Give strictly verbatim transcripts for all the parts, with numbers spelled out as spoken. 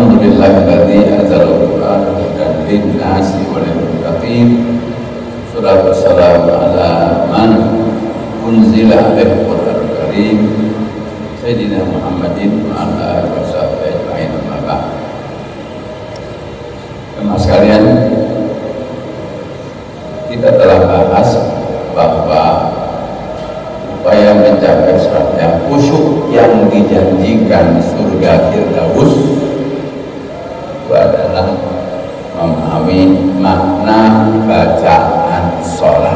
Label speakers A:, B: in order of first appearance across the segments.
A: Alhamdulillahilladzi anzala al-Qur'ana hudan lin-nasi wa lil-muttaqin. Shallallahu wassalamu ala man unzila alaihi al-Qur'anul Karim Sayyidina Muhammadin wa ala alihi washabbihi ajma'in. Amma ba'd. Teman sekalian, kita telah bahas bahwa upaya mencapai surat yang khusyuk yang dijanjikan surga Firdaus itu adalah memahami makna bacaan sholat.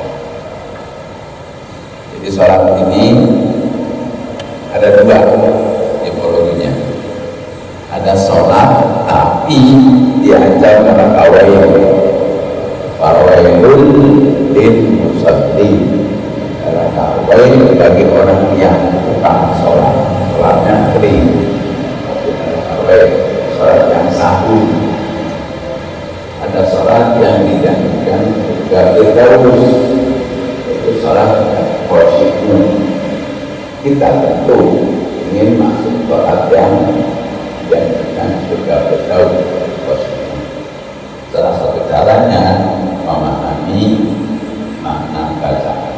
A: Jadi sholat ini ada dua tipologinya. Ada sholat tapi diancam neraka wail, fawailun lil musallin. Neraka wail bagi orang yang tukang sholat, sholatnya kering. Neraka wail, sholat yang sahur. Ada sholat yang dijanjikan surga Firdaus, itu sholat khusyuk. Kita tentu ingin masuk sholat yang dijanjikan surga Firdaus. Salah satu caranya memahami makna bacaan.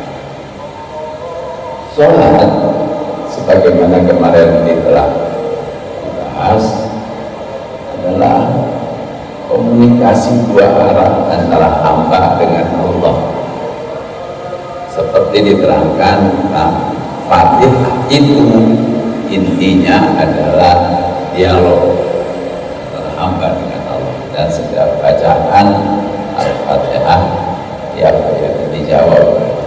A: Sholat sebagaimana kemarin telah dibahas adalah komunikasi dua arah antara hamba dengan Allah, seperti diterangkan nah, Fatihah itu intinya adalah dialog antara hamba dengan Allah, dan setiap bacaan Al-Fatihah tiap ayat dijawab.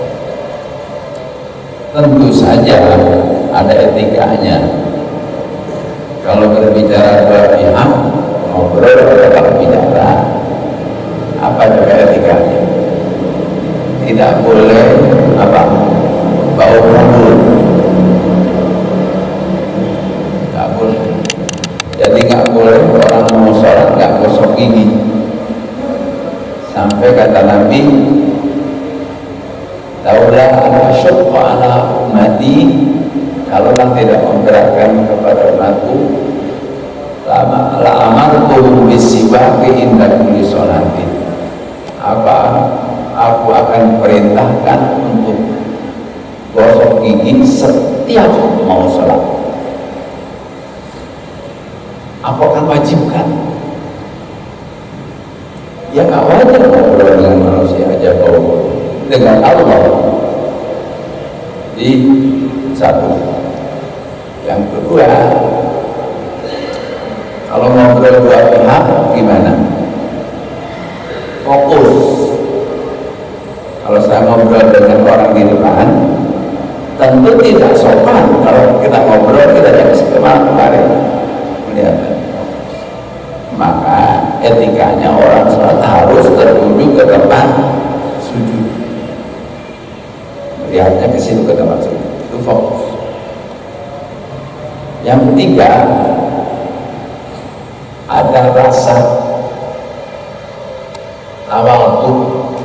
A: Tentu saja ada etikanya. Kalau berbicara dua pihak ngobrol atau bicara, apa juga etikanya? Tidak boleh apa bau mulut, nggak boleh. Jadi nggak boleh orang mau sholat nggak gosok gigi. Sampai kata Nabi, laulah ana syaqqa ala ummati, kalaulah tidak memberatkan kepada umatku, lama la amartu bisiwaki inda kulli sholatin, apa aku akan perintahkan untuk gosok gigi setiap mau sholat. Aku akan wajibkan. Ya nggak wajar ngobrol dengan manusia aja bau, dengan Allah di satu. Yang kedua, kalau ngobrol dua pihak gimana? Fokus. Kalau saya ngobrol dengan orang di depan, tentu tidak sopan kalau kita ngobrol kita jangan kemarin-kemarin melihat. Maka etikanya orang sholat harus tertuju ke tempat sujud, melihatnya ke situ, ke tempat sujud. Itu fokus. Yang ketiga, ada rasa tawadhu,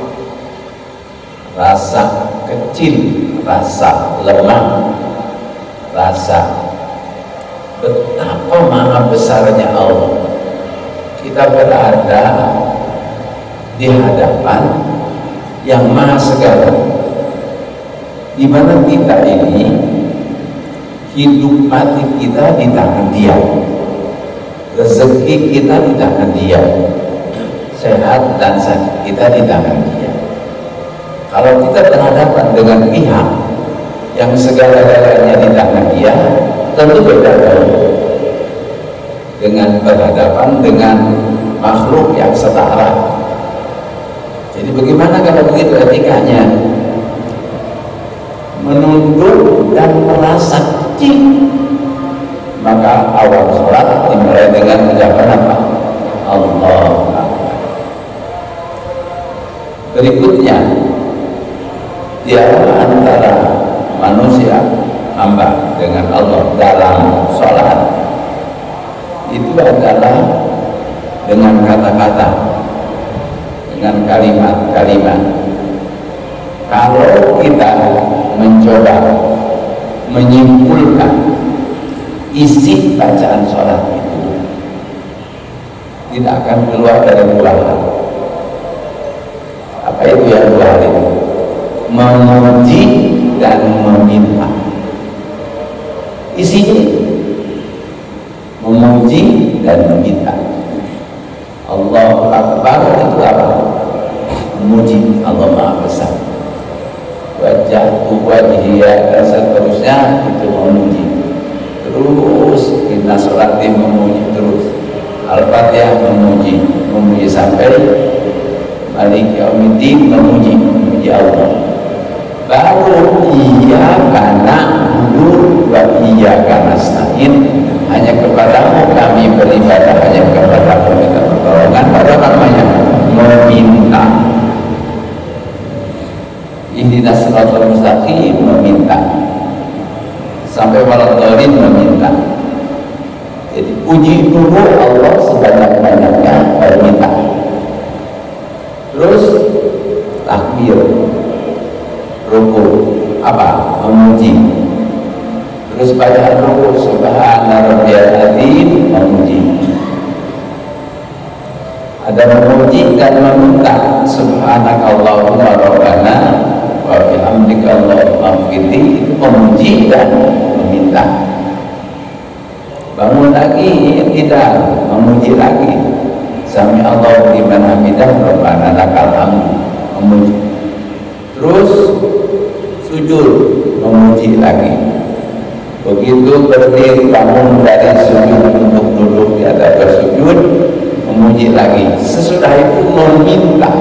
A: rasa kecil, rasa lemah, rasa betapa maha besarnya Allah. Kita berada di hadapan yang maha segala, di mana kita ini hidup mati kita di tangan Dia, rezeki kita di tangan Dia, sehat dan sakit kita di tangan Dia. Kalau kita berhadapan dengan pihak yang segala-galanya di tangan Dia, tentu beda dengan berhadapan dengan makhluk yang setara. Jadi bagaimana kalau begitu etikanya? Menunduk dan merasa kecil. Maka awal sholat dimulai dengan ucapan apa? Allah Akbar. Berikutnya, dialog antara manusia hamba dengan Allah dalam sholat itu adalah dengan kata-kata, dengan kalimat-kalimat. Kalau kita mencoba menyimpulkan isi bacaan sholat itu, tidak akan keluar dari dua hal. Apa itu yang dua hal itu? Memuji dan meminta. Isinya memuji dan meminta. Allahu Akbar itu apa? Memuji Allah Maha Besar. Wajahku wajhiya dan seterusnya itu memuji. Terus kita sholat memuji terus. Al-Fatihah memuji, memuji sampai Malik Yaumiddin memuji, memuji Allah. Baru iya karena dulu wa iya karena nasta'in, hanya kepadamu kami beribadah, hanya kepadamu minta pertolongan. Pada namanya meminta. Ihdinas siratal mustaqim meminta. Sampai waladhdallin meminta. Jadi puji dulu Allah sebanyak-banyaknya meminta. Terus takbir, ruku apa? Memuji. Terus bacaan ruku subhana rabbiyal azim memuji. Ada memuji dan meminta. Subhanakallahumma rabbana wa bihamdika allahumma ighfirli, memuji dan meminta. Bangun lagi tidak memuji lagi. Sami Allahu liman hamidah rabbana lakal hamd, memuji. Terus sujud memuji lagi. Begitu berdiri bangun dari sujud untuk duduk di atas bersujud memuji lagi. Sesudah itu meminta.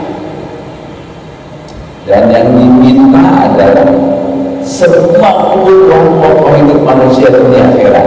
A: Dan yang diminta adalah semua kebutuhan pokok hidup manusia dunia akhirat.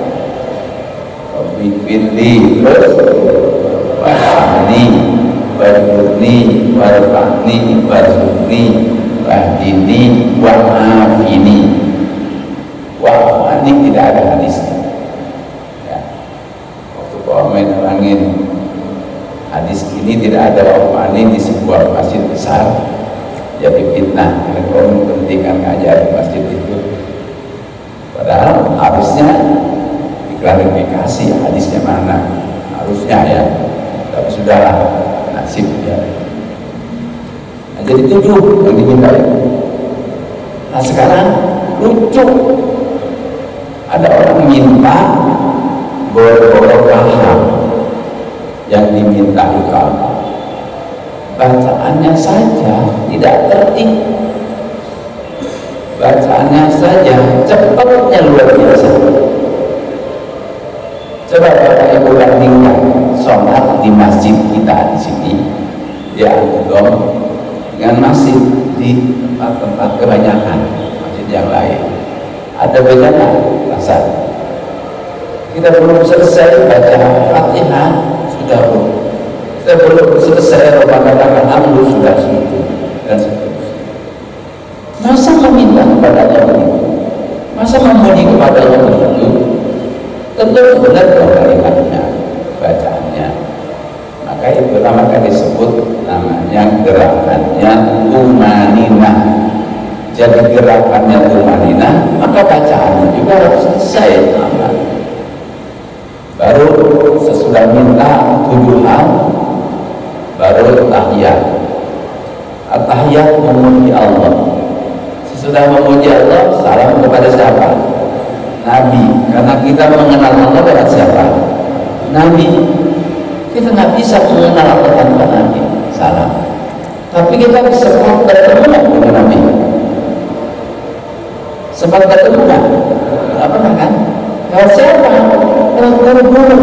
A: Bifirli terus wahani warhurni warfa'ni warzuqni wahdini wa'afini. Wa'afani tidak ada hadisnya ya. Waktu Pak nerangin hadis ini tidak ada wa'afani di sebuah masjid besar, jadi fitnah karena orang menghentikan ngajar di masjid itu, padahal harusnya klarifikasi hadisnya mana, harusnya ya, tapi sudahlah, nasib ya. Nah, jadi tujuh yang diminta itu. Nah sekarang lucu, ada orang minta berbarokah, yang diminta itu apa? Bacaannya saja tidak tertib, bacaannya saja cepatnya luar biasa. Coba Bapak Ibu bandingkan sholat di masjid kita di sini di Al-Qudom dengan masjid di tempat-tempat kebanyakan masjid yang lain. Ada bedanya rasa. Kita belum selesai baca Fatihah sudah belum. Kita belum selesai Rabbana lakal hamdu sudah sujud dan seterusnya. Masa meminta kepada Allah begitu? Masa memuji kepada Allah begitu? Tentu benar kalimatnya, bacaannya. Maka itu pertama kali disebut namanya gerakannya tumanina. Jadi gerakannya tumanina, maka bacaannya juga harus selesai. Baru sesudah minta tujuh hal, baru tahiyat. At-tahiyat memuji Allah. Sesudah memuji Allah, salam kepada siapa? Nabi, karena kita mengenal Allah lewat siapa? Nabi. Kita nggak bisa mengenal Allah tanpa Nabi. Salah. Tapi kita bisa bertemu dengan Nabi. Sempat bertemu nggak? Nggak pernah kan? Lewat siapa? Lewat guru-guru.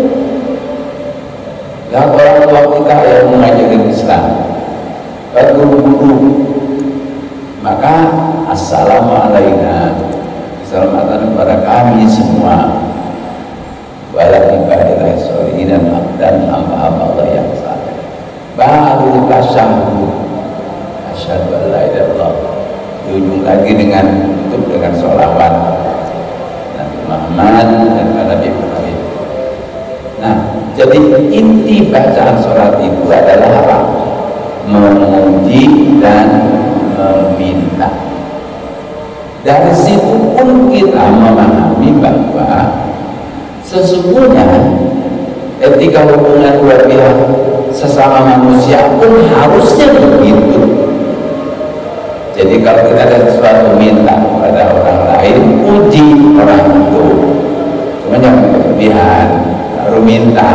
A: Lewat orang tua kita yang mengajarkan Islam. Lewat guru-guru. Maka assalamualaikum. Keselamatan kepada kami semua, wala ibadillahi sholihin dan hamba-hamba Allah yang saleh. Baru tasyahud, asyhadu an la ilaha illallah. Di ujung lagi dengan tutup dengan sholawat Nabi Muhammad dan Nabi Ibrahim. Nah, jadi inti bacaan sholat itu adalah apa? Memuji dan meminta. Dari situ pun kita memahami bahwa sesungguhnya etika hubungan dua pihak sesama manusia pun harusnya begitu. Jadi kalau kita ada sesuatu minta kepada orang lain, puji orang itu, cuma jangan berlebihan, baru minta.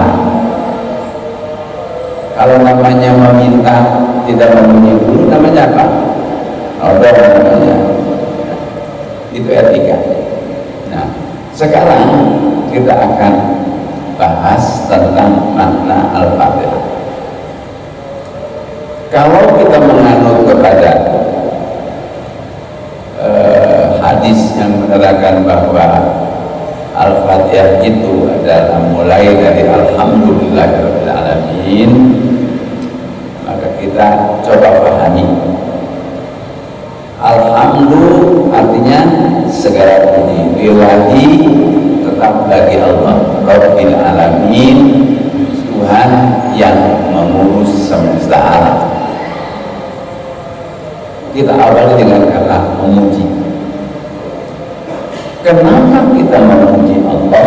A: Kalau namanya meminta tidak memuji dulu, namanya apa? Odol namanya. Itu etika. Nah, sekarang kita akan bahas tentang makna Al-Fatihah. Kalau kita menganut kepada eh, hadis yang menerangkan bahwa Al-Fatihah itu adalah mulai dari Alhamdulillahirabbil alamin, maka kita coba pahami. Alhamdulillah artinya segala puji lillahi, tetap bagi Allah Rabbil alamin, Tuhan yang mengurus semesta alam. Kita awali dengan kata memuji. Kenapa kita memuji Allah?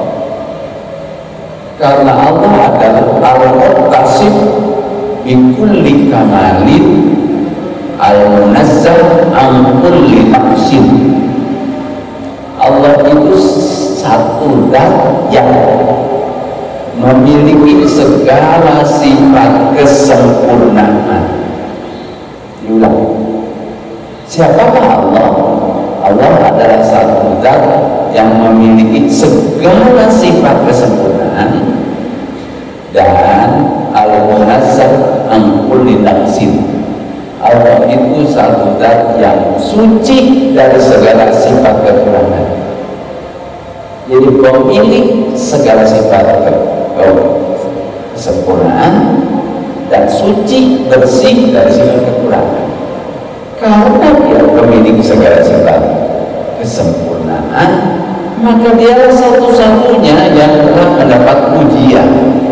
A: Karena Allah adalah al-muttasif bi kulli kamalin, al-munazzah an kulli naqsin. Allah itu satu zat yang memiliki segala sifat kesempurnaan. Diulang. Siapakah Allah? Allah adalah satu zat yang memiliki segala sifat kesempurnaan dan al-munazzah an kulli naqsin. Allah itu satu zat yang suci dari segala sifat kekurangan. Jadi pemilik segala sifat kesempurnaan dan suci bersih dari sifat kekurangan. Karena dia pemilik segala sifat kesempurnaan, maka dia satu-satunya yang telah mendapat pujian.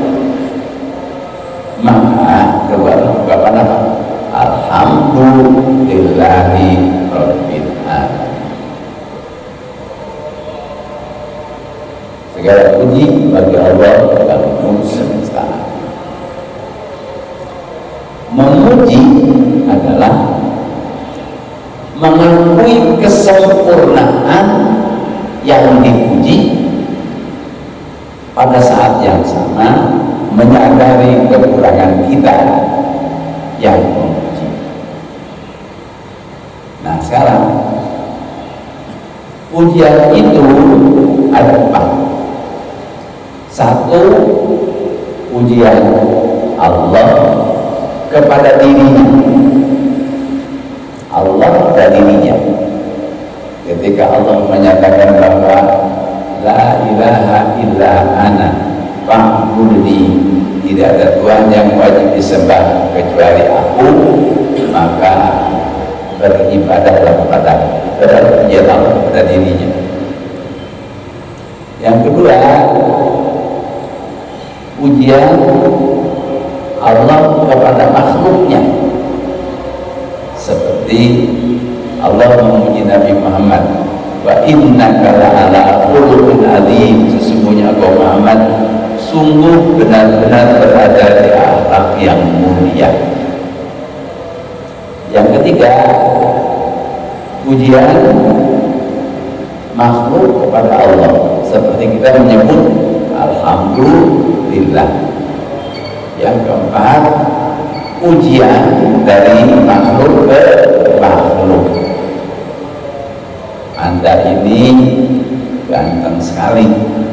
A: Maka kebahagiaan apa? Alhamdulillahi Rabbil alamin. Segala puji bagi Allah yang mengurus semesta. Memuji adalah mengakui kesempurnaan yang dipuji, pada saat yang sama menyadari kekurangan kita yang memuji. Nah, sekarang pujian itu ada empat. Satu, pujian Allah kepada dirinya. Allah dan dirinya. Ketika Allah menyatakan bahwa la ilaha illa ana fa'budni, tidak ada Tuhan yang wajib disembah kecuali aku, maka beribadahlah kepada dia Allah pada dirinya. Yang kedua, pujian Allah kepada makhluknya, seperti Allah memuji Nabi Muhammad, wa innaka la'ala khuluqin adzim, sesungguhnya engkau Muhammad sungguh benar-benar berada di akhlak yang mulia. Yang ketiga, pujian makhluk kepada Allah, seperti kita menyebut alhamdulillah. Yang keempat, pujian dari makhluk ke makhluk. Anda ini ganteng sekali.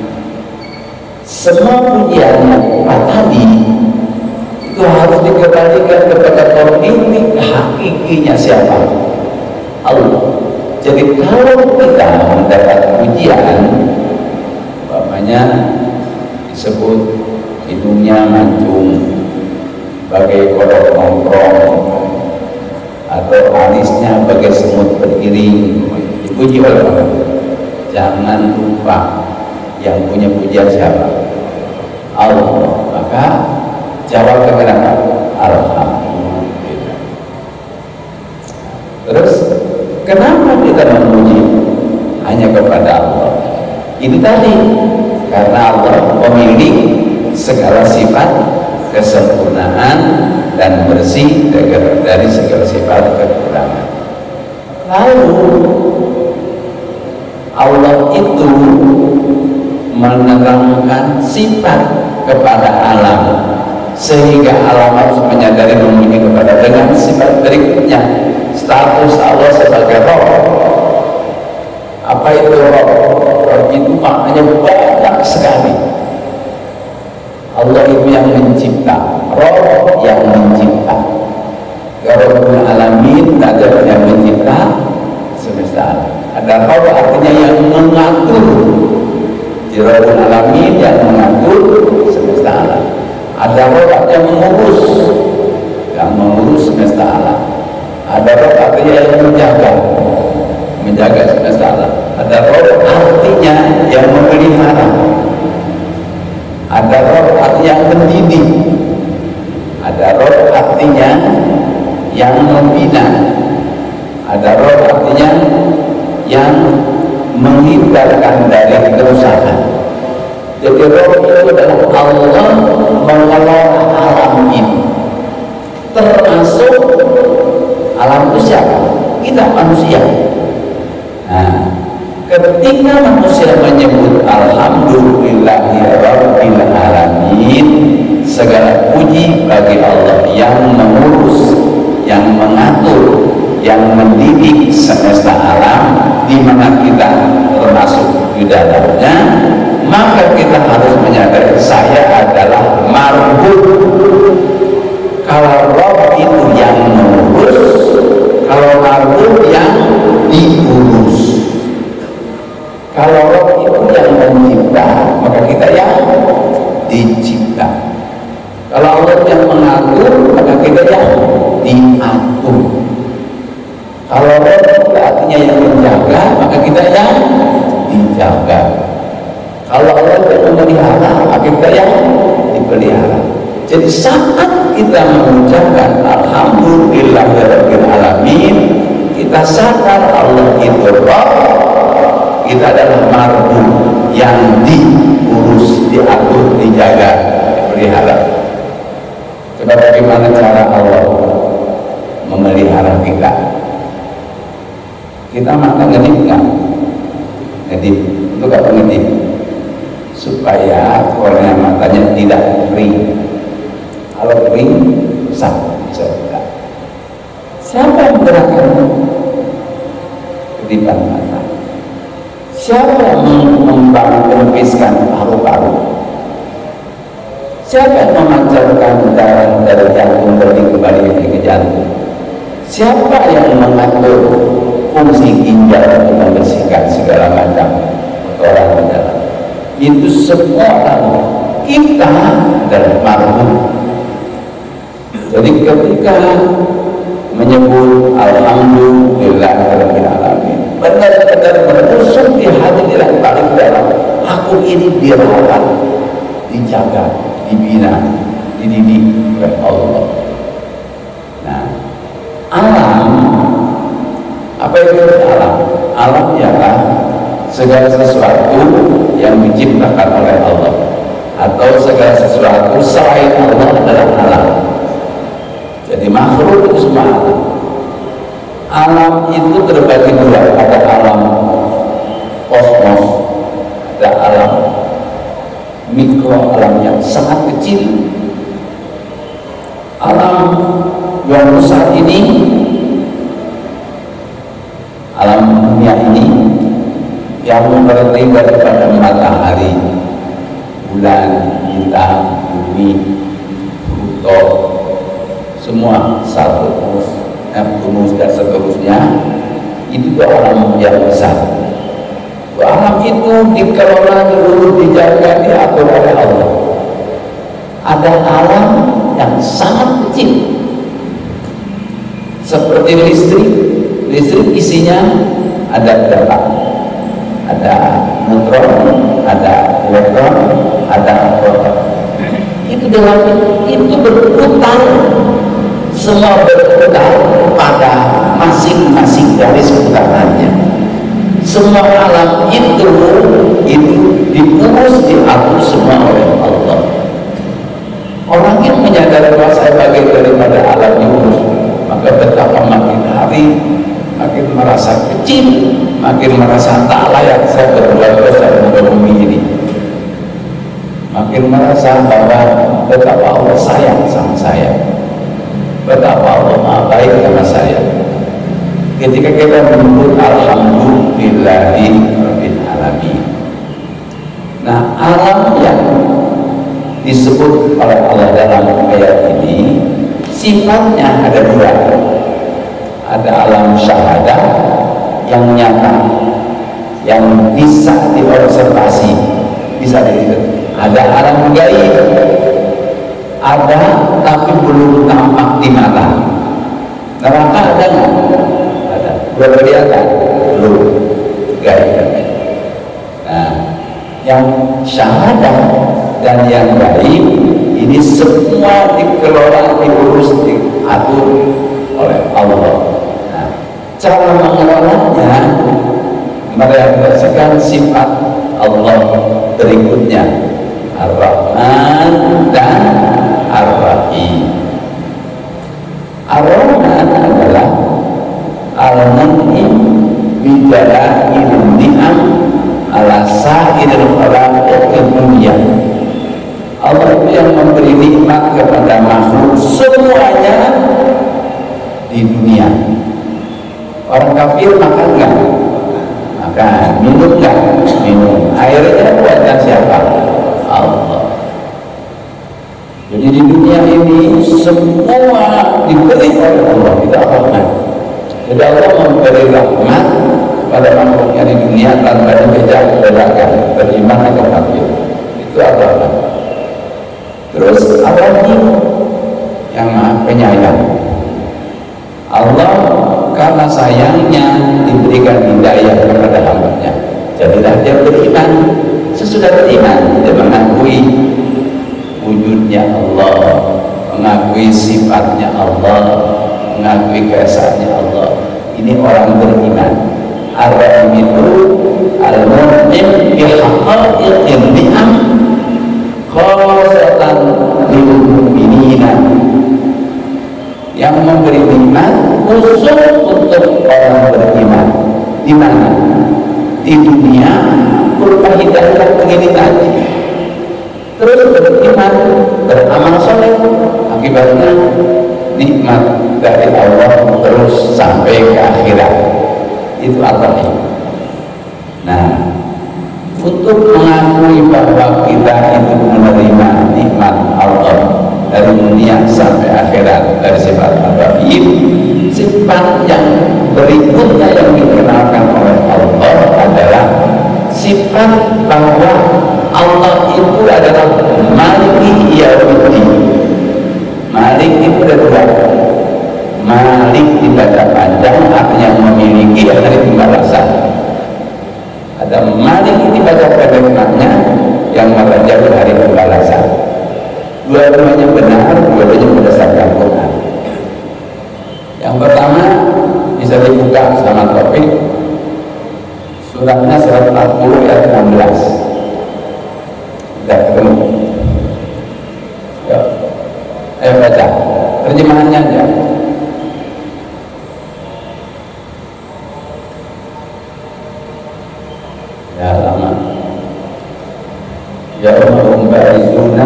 A: Semua pujian yang empat tadi itu harus dikembalikan kepada pemilik hakikinya siapa? Allah. Jadi kalau kita mendapat pujian, umpamanya disebut hidungnya mancung bagai kodok nongkrong, atau alisnya bagai semut beriring, dipuji oleh Allah. Jangan lupa yang punya pujian siapa? Allah. Maka jawab kepada alhamdulillah. Terus kenapa kita memuji hanya kepada Allah? Itu tadi, karena Allah pemilik segala sifat kesempurnaan dan bersih dari segala sifat kekurangan. Lalu Allah itu menerangkan sifat kepada alam, sehingga alam harus menyadari memiliki kepada dengan sifat berikutnya. Status Allah sebagai Roh. Apa itu Roh? Roh itu maknanya banyak sekali. Allah itu yang mencipta, Roh yang mencipta. Rabbul Alamin ada yang mencipta semesta alam. Ada Roh artinya yang mengatur. Di Rabbul Alamin yang mengatur semesta alam. Ada Roh yang mengurus, yang mengurus semesta alam. Ada Roh artinya yang menjaga, menjaga semesta alam. Ada Roh artinya yang memelihara. Ada Roh artinya yang mendidik. Ada Roh artinya yang membina. Ada Roh artinya yang menghindarkan dari kerusakan. Jadi Roh itu adalah Allah mengelola alam ini, termasuk alam itu siapa? Kita manusia. Nah, ketika manusia menyebut Alhamdulillahirabbil alamin, segala puji bagi Allah yang mengurus, yang mengatur, yang mendidik semesta alam, di mana kita termasuk di dalamnya, maka kita harus menyadari saya adalah marbut. Kalau Roh itu yang mengurus, kalau marbut yang diurus. Kalau Roh itu yang mencipta, maka kita yang dicipta. Kalau Allah yang mengatur, maka kita yang diatur. Kalau Roh itu artinya yang menjaga, maka kita yang dijaga. Kalau Allah yang memelihara, maka kita yang dipelihara. Jadi saat kita mengucapkan Alhamdulillahirabbil alamin, kita sadar Allah itu Roh, kita adalah marbut yang diurus, diatur, dijaga, dipelihara. Coba bagaimana cara Allah memelihara kita? Kita makan ngedip nggak? Ngedip, itu apa ngedip? Supaya kornea matanya tidak kering. Kalau kering, sakit. Siapa yang menggerakkan kedipan mata? Siapa yang membangun-mempiskan paru-paru? Siapa yang memancarkan darah dari jantung pergi kembali ke jantung? Siapa yang mengatur fungsi ginjal untuk membersihkan segala macam kotoran di dalam? Itu semua kita adalah marbut. Jadi ketika menyebut Alhamdulillahirabbil alamin, benar-benar menusuk di hati yang paling dalam, aku ini dirawat, dijaga, dibina, dididik oleh Allah. Nah, alam, apa itu alam? Alam ialah segala sesuatu yang diciptakan oleh Allah, atau segala sesuatu selain Allah adalah alam. Jadi makhluk itu semua alam. Alam itu terbagi dua, ada alam kosmos, ada alam mikro, alam yang sangat kecil. Alam yang besar ini, alam dunia ini, yang terdiri daripada matahari, bulan, bintang, bumi, Pluto, semua Saturnus, Neptunus dan seterusnya, itu tuh alam yang besar. Alam itu dikelola, diurus, dijaga, diatur oleh Allah. Ada alam yang sangat kecil, seperti listrik. Listrik isinya ada berapa? Ada neutron, ada elektron, ada proton. Itu dalam itu berputar, semua berputar pada masing-masing garis putarannya. Semua alam itu itu diurus, diatur semua oleh Allah. Orang yang menyadari bahwa saya bagian daripada alam Yunus, maka betapa makin hari makin merasa kecil, makin merasa tak layak saya berbuat dosa di muka bumi ini, makin merasa bahwa betapa Allah sayang sama saya, betapa Allah maha baik sama saya. Ketika kita menyebut alhamdulillahi rabbil alamin. Nah, alam yang disebut oleh Allah dalam ayat ini sifatnya ada dua. Ada alam syahadah yang nyata, yang bisa diobservasi, bisa dilihat. Ada alam gaib, ada tapi belum tampak di mata. Neraka ada nggak? Ada. Belum kelihatan, belum gaib. Nah, yang syahadah dan yang gaib ini semua dikelola, diurus, diatur oleh Allah. Nah, cara mengelolanya merealisasikan sifat Allah berikutnya, Ar-Rahman dan Ar-Rahim. Ar-Rahman adalah Al-Mun'im bidalail ni'am ala sa'iril khalaiq dunya. Allah itu yang memberi nikmat kepada makhluk semuanya di dunia. Orang kafir makan enggak? Makan. Minum enggak? Minum. Airnya buatan siapa? Allah. Jadi di dunia ini semua diberi oleh Allah, tidak rahmat. Jadi Allah memberi rahmat pada makhluknya di dunia tanpa dibedakan beriman atau kafir. Itu rahmat. Terus Ar-Rahim yang maha penyayang. Allah karena sayangnya diberikan hidayah kepada hambanya, jadilah dia beriman. Sesudah beriman dia mengakui wujudnya Allah, mengakui sifatnya Allah, mengakui keesaannya Allah. Ini orang beriman. Ar-Rahim itu al-mun'im bihaqa'iqin ni'am khasatan lil mu'minina, yang memberi nikmat khusus untuk orang beriman. Di mana? Di dunia berupa hidayah begini tadi, terus beriman, beramal soleh, akibatnya nikmat dari Allah terus sampai ke akhirat. Itu artinya. Nah, untuk mengakui bahwa kita itu menerima nikmat Allah dari dunia sampai akhirat dari sifat Ar-Rahim, sifat yang berikutnya yang dikenalkan oleh Allah adalah sifat bahwa Allah itu adalah Maliki Yaumiddin. Malik itu ada dua. Malik dibaca panjang artinya memiliki hari pembalasan. Ada Malik dibaca pendek makna yang meraja hari pembalasan. Dua-duanya benar, dua-duanya berdasarkan Quran. Yang pertama bisa dibuka sama topik suratnya surat empat puluh ayat enam belas. Sudah ketemu? Ya. Ayo baca terjemahannya aja. Ya lama. Ya umum barizuna,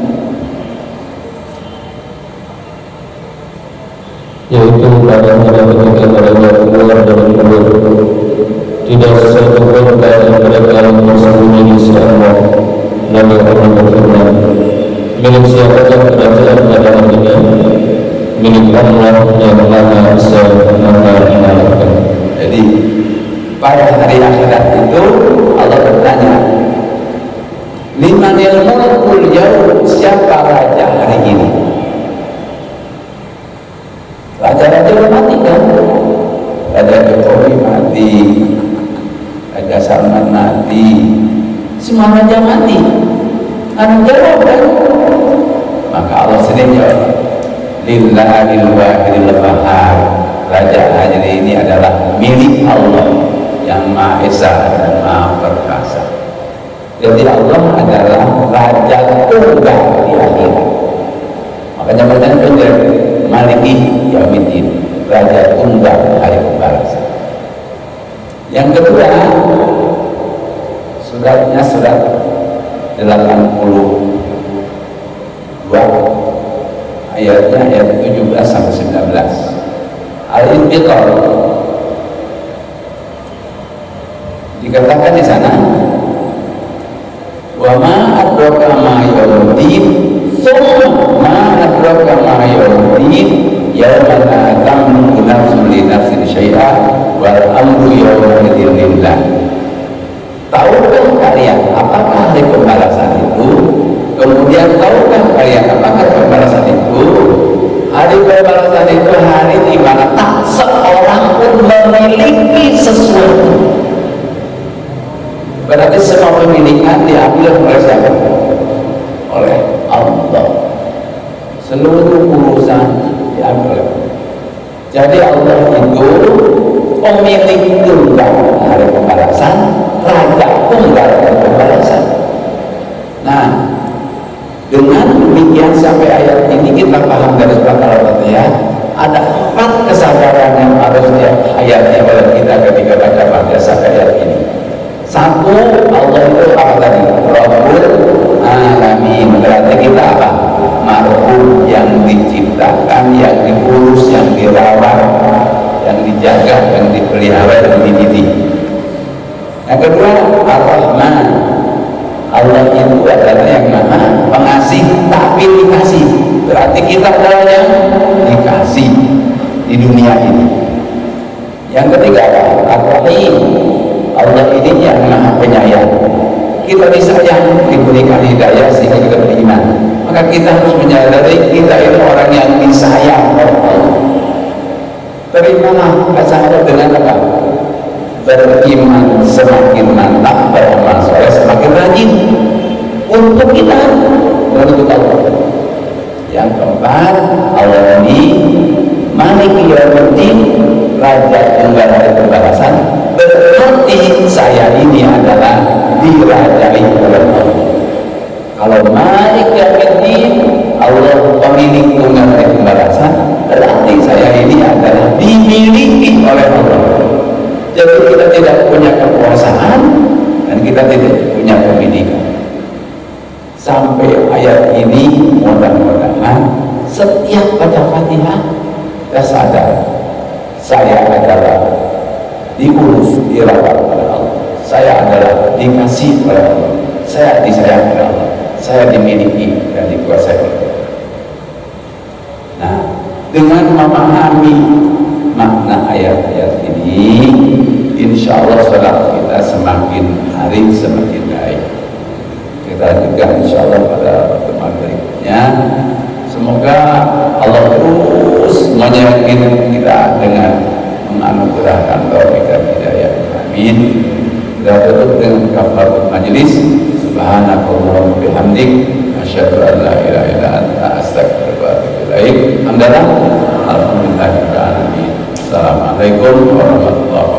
B: yaitu pada pada ketika mereka keluar dari kubur, tidak satu pun dari mereka yang bersembunyi di sisi Allah. Lalu Allah berfirman, milik siapakah kerajaan pada hari ini? Milik Allah yang maha bisa mengalahkan.
A: Jadi pada hari akhirat itu Allah bertanya, limanil mulkul yaum, siapa raja hari ini? Raja-raja udah mati kan? Raja Jokowi mati, Raja Salman mati, semua raja mati. Kan jawab kan? Maka Allah sendiri jawab, lillahil wahidil qahhar. Raja hari ini adalah milik Allah yang Maha Esa dan Maha Perkasa. Jadi Allah adalah Raja tunggal di akhirat. raja tunggal hari pembalasan. Yang kedua, suratnya surat delapan puluh dua, ayatnya ayat tujuh belas sampai sembilan belas. Al-Infitar dikatakan di sana, wa ma adraka ma yaumuddin, summa ma adraka ma yaumuddin, yauma la tamliku nafsun li nafsin syai'a wal amru yawma idzin lillah. Tahukah kalian apakah hari pembalasan itu? Kemudian tahukah kalian apakah pembalasan itu? Hari pembalasan itu hari di mana tak seorang pun memiliki sesuatu. Berarti semua pemilikan diambil oleh siapa? Oleh Allah. Seluruh urusan diambil oleh Allah. Jadi Allah itu pemilik tunggal hari pembalasan, raja tunggal hari pembalasan. Nah, dengan demikian sampai ayat ini kita paham dari surat Al-Fatihah ada empat kesadaran yang harus dihayati oleh kita ketika baca Fatihah sampai ayat ini. Satu, Allah itu apa tadi? Rabbul Alamin. Berarti kita apa? Makhluk yang diciptakan, yang diurus, yang dirawat, yang dijaga, yang dipelihara, yang dididik. Yang kedua, Ar-Rahman. Allah itu adalah yang maha pengasih, tapi dikasih. Berarti kita adalah yang dikasih di dunia ini. Yang ketiga, Ar-Rahim. Allah ini yang maha penyayang. Kita disayang, diberikan hidayah sehingga kita beriman. Maka kita harus menyadari kita itu orang yang disayang oleh Allah. Terimalah kasih dengan apa? Beriman semakin mantap, beramal soleh semakin rajin untuk kita, untuk Allah. Yang keempat, Allah ini Maliki Yaumiddin, raja tunggal hari pembalasan. Berarti saya ini adalah dirajai oleh Allah. Kalau Malik Yaumiddin, Allah pemilik tunggal hari pembalasan, berarti saya ini adalah dimiliki oleh Allah. Jadi kita tidak punya kekuasaan dan kita tidak punya pemilikan. Sampai ayat ini mudah-mudahan setiap baca Fatihah kita sadar saya adalah diurus, dirawat oleh Allah. Saya adalah dikasih oleh Allah. Saya disayang oleh Allah. Saya dimiliki dan dikuasai oleh Allah. Nah, dengan memahami makna ayat-ayat ini, insya Allah sholat kita semakin hari semakin baik. Kita juga insya Allah pada pertemuan berikutnya, semoga Allah terus menyertai kita dengan menganugerahkan taufik dan hidayah. Amin. Kita tutup dengan kafaratul majelis. Subhanakallahumma bihamdik, asyhadu an la ilaha illa anta, astaghfiruka wa atubu ilaik. Alhamdulillah. Alhamdulillahirabbil alamin. Assalamualaikum warahmatullahi wabarakatuh.